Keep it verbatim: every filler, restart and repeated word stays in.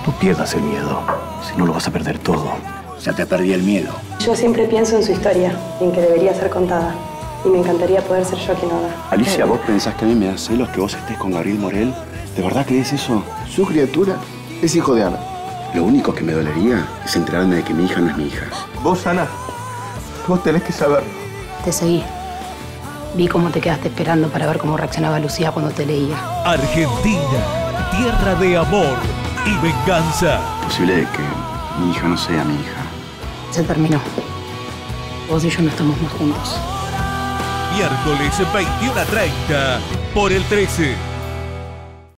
No pierdas el miedo, si no lo vas a perder todo. Ya te perdí el miedo. Yo siempre pienso en su historia, en que debería ser contada. Y me encantaría poder ser yo quien haga. Alicia, ¿vos pensás que a mí me da celos que vos estés con Gabriel Morel? ¿De verdad crees eso? Su criatura es hijo de Ana. Lo único que me dolería es enterarme de que mi hija no es mi hija. Vos, Ana, vos tenés que saberlo. Te seguí. Vi cómo te quedaste esperando para ver cómo reaccionaba Lucía cuando te leía. Argentina, tierra de amor y venganza. ¿Es posible de que mi hija no sea mi hija? Se terminó. Vos y yo no estamos más juntos. Miércoles veintiuno a treinta por el trece.